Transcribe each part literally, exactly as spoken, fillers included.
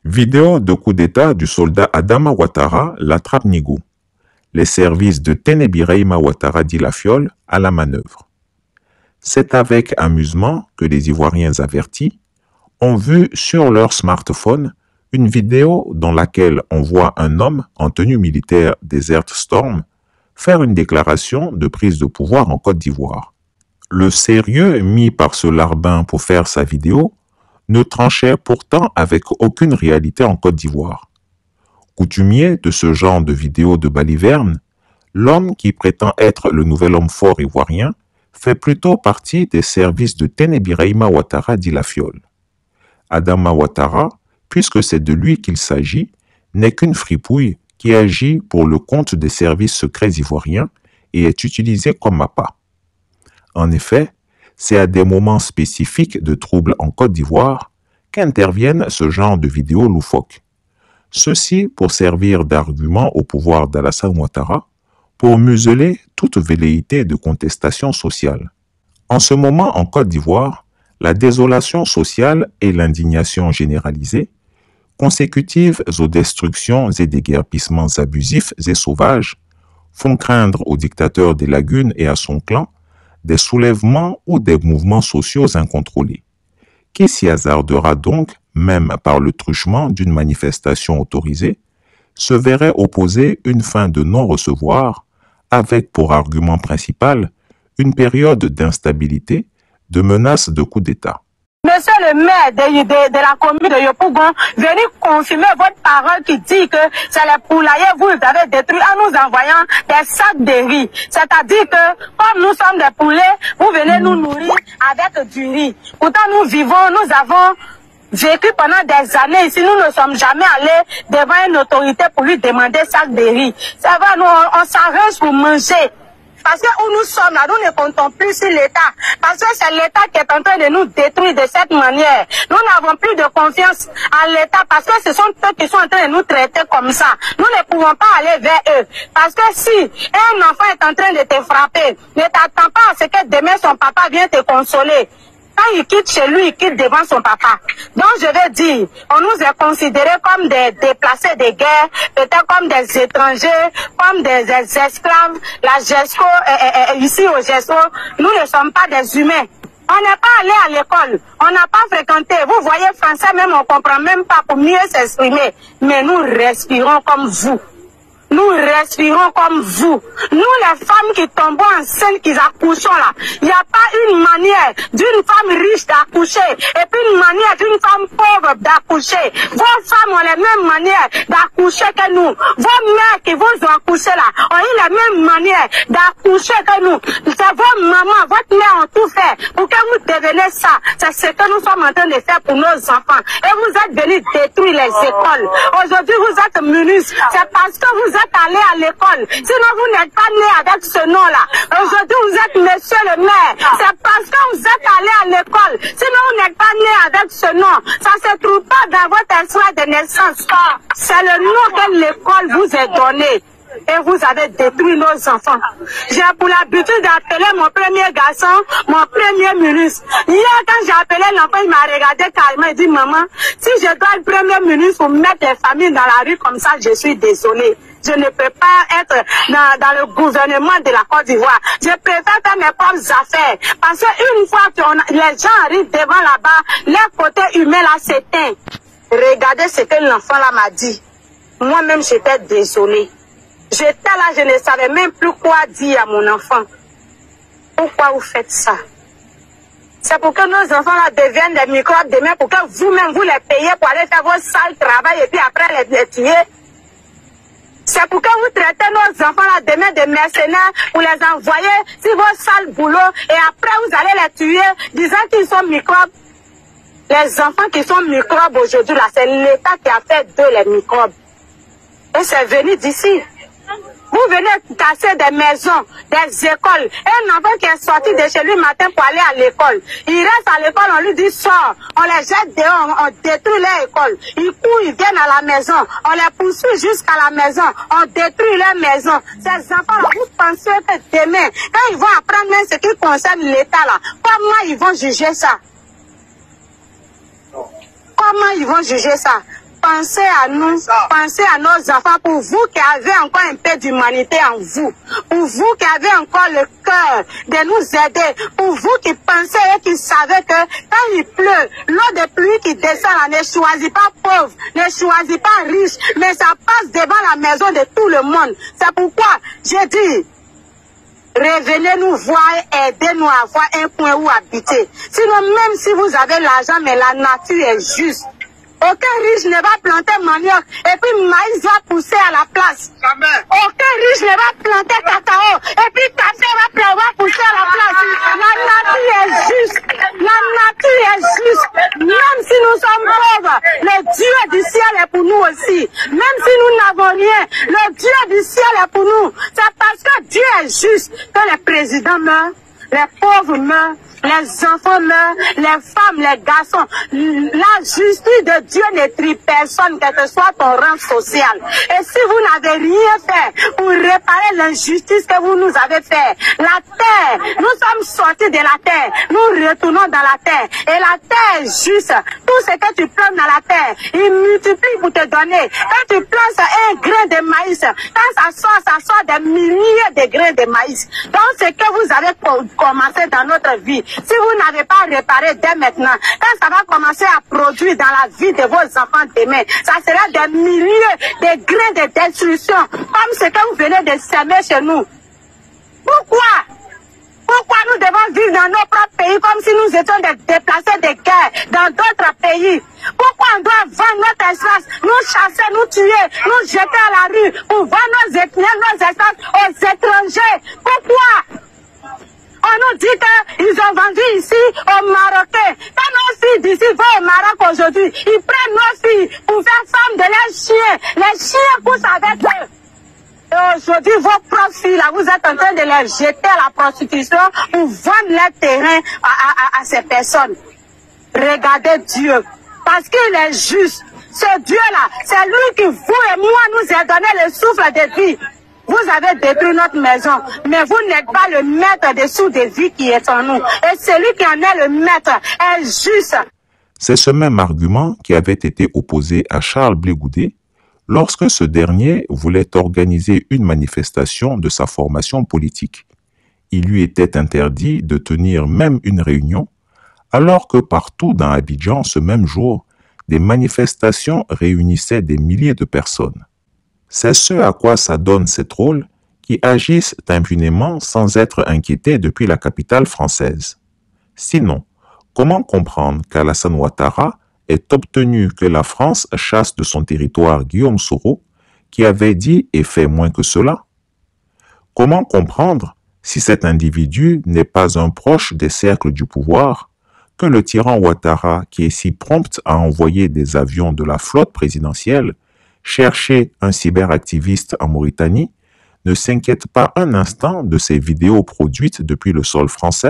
Vidéo de coup d'État du soldat Adama Ouattara, la trappe Nigou. Les services de Tené Birahima Ouattara dit la fiole à la manœuvre. C'est avec amusement que les Ivoiriens avertis ont vu sur leur smartphone une vidéo dans laquelle on voit un homme en tenue militaire Desert Storm faire une déclaration de prise de pouvoir en Côte d'Ivoire. Le sérieux mis par ce larbin pour faire sa vidéo ne tranchait pourtant avec aucune réalité en Côte d'Ivoire. Coutumier de ce genre de vidéos de baliverne, l'homme qui prétend être le nouvel homme fort ivoirien fait plutôt partie des services de Tené Birahima Ouattara dit la fiole. Adama Ouattara, puisque c'est de lui qu'il s'agit, n'est qu'une fripouille qui agit pour le compte des services secrets ivoiriens et est utilisée comme appât. En effet, c'est à des moments spécifiques de troubles en Côte d'Ivoire qu'interviennent ce genre de vidéos loufoques. Ceci pour servir d'argument au pouvoir d'Alassane Ouattara pour museler toute velléité de contestation sociale. En ce moment en Côte d'Ivoire, la désolation sociale et l'indignation généralisée, consécutives aux destructions et déguerpissements abusifs et sauvages, font craindre au dictateur des lagunes et à son clan des soulèvements ou des mouvements sociaux incontrôlés. Qui s'y hasardera donc, même par le truchement d'une manifestation autorisée, se verrait opposer une fin de non-recevoir avec pour argument principal une période d'instabilité, de menace de coup d'État. Monsieur le maire de, de, de la commune de Yopougon, venez confirmer votre parole qui dit que c'est les poulaillers que vous avez détruits en nous envoyant des sacs de riz. C'est-à-dire que comme nous sommes des poulets, vous venez nous nourrir avec du riz. Pourtant nous vivons, nous avons vécu pendant des années ici, nous ne sommes jamais allés devant une autorité pour lui demander sacs de riz. Ça va, nous on, on s'arrange pour manger. Parce que où nous sommes là, nous ne comptons plus sur l'État. Parce que c'est l'État qui est en train de nous détruire de cette manière. Nous n'avons plus de confiance en l'État parce que ce sont eux qui sont en train de nous traiter comme ça. Nous ne pouvons pas aller vers eux. Parce que si un enfant est en train de te frapper, ne t'attends pas à ce que demain son papa vienne te consoler. Quand il quitte chez lui, il quitte devant son papa. Donc je vais dire, on nous est considérés comme des déplacés de guerre, peut-être comme des étrangers, comme des, des esclaves. La GESCO, euh, euh, ici au GESCO, nous ne sommes pas des humains. On n'est pas allé à l'école, on n'a pas fréquenté. Vous voyez, français même, on ne comprend même pas pour mieux s'exprimer. Mais nous respirons comme vous. Nous respirons comme vous. Nous, les femmes qui tombons enceintes, qui accouchons là, il n'y a pas une manière d'une femme riche d'accoucher et puis une manière d'une femme pauvre d'accoucher. Vos femmes ont les mêmes manières d'accoucher que nous. Vos mères qui vous ont accouché là ont eu les mêmes manières d'accoucher que nous. C'est vos mamans, votre mère ont tout fait pour que vous deveniez ça. C'est ce que nous sommes en train de faire pour nos enfants. Et vous êtes venus détruire les écoles. Aujourd'hui, vous êtes ministre. C'est parce que vous êtes allé à l'école. Sinon, vous n'êtes pas né avec ce nom-là. Aujourd'hui, vous êtes monsieur le maire. C'est parce que vous êtes allé à l'école. Sinon, vous n'êtes pas né avec ce nom. Ça ne se trouve pas dans votre histoire de naissance. C'est le nom que l'école vous est donné. Et vous avez détruit nos enfants. J'ai pour l'habitude d'appeler mon premier garçon, mon premier ministre. Hier, quand j'ai appelé l'enfant, il m'a regardé calmement. Il dit, maman, si je dois être premier ministre pour mettre les familles dans la rue comme ça, je suis désolée. Je ne peux pas être dans, dans le gouvernement de la Côte d'Ivoire. Je préfère faire mes propres affaires. Parce qu'une fois que les gens arrivent devant là-bas, leur côté humain là s'éteint. Regardez ce que l'enfant là m'a dit. Moi-même, j'étais désolée. J'étais là, je ne savais même plus quoi dire à mon enfant. Pourquoi vous faites ça? C'est pour que nos enfants là deviennent des microbes demain, pour que vous-même vous les payez pour aller faire vos sales travail et puis après les, les tuer. C'est pour que vous traitez nos enfants là demain de mercenaires, pour les envoyer sur vos sales boulots et après vous allez les tuer disant qu'ils sont microbes. Les enfants qui sont microbes aujourd'hui là, c'est l'État qui a fait d'eux les microbes. Et c'est venu d'ici. Vous venez casser des maisons, des écoles. Un enfant qui est sorti de chez lui matin pour aller à l'école. Il reste à l'école, on lui dit sort. On les jette dehors, on, on détruit leur école. Ils courent, ils viennent à la maison. On les poursuit jusqu'à la maison. On détruit leur maison. Ces enfants-là, vous pensez que demain, quand ils vont apprendre même ce qui concerne l'État là, comment ils vont juger ça? Comment ils vont juger ça? pensez à nous, pensez à nos enfants, pour vous qui avez encore un peu d'humanité en vous, pour vous qui avez encore le cœur de nous aider, pour vous qui pensez et qui savez que quand il pleut, l'eau de pluie qui descend là ne choisit pas pauvre, ne choisit pas riche, mais ça passe devant la maison de tout le monde. C'est pourquoi j'ai dit, revenez nous voir et aidez-nous à avoir un point où habiter. Sinon, même si vous avez l'argent, mais la nature est juste. Aucun riche ne va planter manioc et puis maïs va pousser à la place. Jamais. Aucun riche ne va planter cacao et puis café va, va pousser à la place. La nature est juste. La nature est juste. Même si nous sommes pauvres, le Dieu du ciel est pour nous aussi. Même si nous n'avons rien, le Dieu du ciel est pour nous. C'est parce que Dieu est juste que les présidents meurent, les pauvres meurent, les enfants meurent, les femmes, les garçons. La justice de Dieu ne trie personne, quel que soit ton rang social. Et si vous n'avez rien fait pour réparer l'injustice que vous nous avez fait, la terre, nous sommes sortis de la terre, nous retournons dans la terre. Et la terre est juste. Tout ce que tu plantes dans la terre, il multiplie pour te donner. Quand tu plantes un grain de maïs, quand ça sort, ça sort des milliers de grains de maïs. Donc, ce que vous avez commencé dans notre vie, si vous n'avez pas réparé dès maintenant, quand ça va commencer à produire dans la vie de vos enfants demain, ça sera des milliers de grains de destruction, comme ce que vous venez de semer chez nous. Pourquoi? Pourquoi nous devons vivre dans nos propres pays comme si nous étions des déplacés de guerre dans d'autres pays? Pourquoi on doit vendre notre espace, nous chasser, nous tuer, nous jeter à la rue pour vendre nos ethnies, nos espaces aux étrangers? Pourquoi? On nous dit qu'ils ont vendu ici aux Marocains. Quand nos filles d'ici vont au Maroc aujourd'hui, ils prennent nos filles pour faire femmes de leurs chiens. Les chiens poussent avec eux. Et aujourd'hui, vos propres filles, là, vous êtes en train de les jeter à la prostitution pour vendre leur terrain à, à, à ces personnes. Regardez Dieu, parce qu'il est juste. Ce Dieu-là, c'est lui qui, vous et moi, nous a donné le souffle de vie. Vous avez détruit notre maison, mais vous n'êtes pas le maître des sous de vie qui est en nous. Et celui qui en est le maître est juste. C'est ce même argument qui avait été opposé à Charles Blé Goudé lorsque ce dernier voulait organiser une manifestation de sa formation politique. Il lui était interdit de tenir même une réunion, alors que partout dans Abidjan ce même jour, des manifestations réunissaient des milliers de personnes. C'est ce à quoi s'adonnent ces trolls qui agissent impunément sans être inquiétés depuis la capitale française. Sinon, comment comprendre qu'Alassane Ouattara ait obtenu que la France chasse de son territoire Guillaume Soro, qui avait dit et fait moins que cela? Comment comprendre, si cet individu n'est pas un proche des cercles du pouvoir, que le tyran Ouattara, qui est si prompt à envoyer des avions de la flotte présidentielle chercher un cyberactiviste en Mauritanie, ne s'inquiète pas un instant de ces vidéos produites depuis le sol français?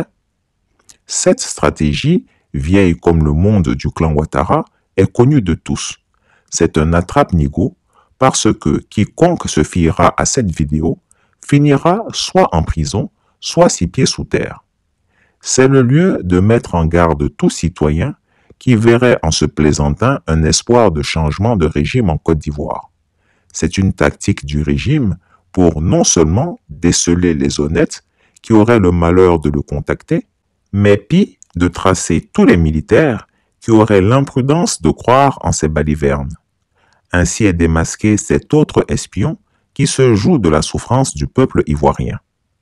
Cette stratégie, vieille comme le monde du clan Ouattara, est connue de tous. C'est un attrape-nigo parce que quiconque se fiera à cette vidéo finira soit en prison, soit six pieds sous terre. C'est le lieu de mettre en garde tout citoyen qui verrait en se plaisantant un espoir de changement de régime en Côte d'Ivoire. C'est une tactique du régime pour non seulement déceler les honnêtes qui auraient le malheur de le contacter, mais pis de tracer tous les militaires qui auraient l'imprudence de croire en ces balivernes. Ainsi est démasqué cet autre espion qui se joue de la souffrance du peuple ivoirien.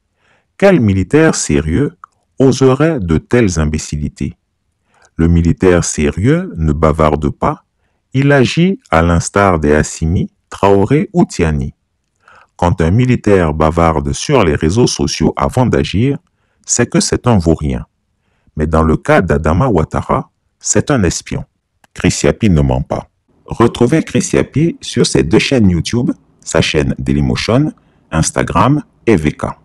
Quel militaire sérieux oserait de telles imbécilités? Le militaire sérieux ne bavarde pas, il agit à l'instar des Assimi, Traoré ou Tiani. Quand un militaire bavarde sur les réseaux sociaux avant d'agir, c'est que c'est un vaurien. Mais dans le cas d'Adama Ouattara, c'est un espion. Chris Yapi ne ment pas. Retrouvez Chris Yapi sur ses deux chaînes YouTube, sa chaîne Dailymotion, Instagram et V K.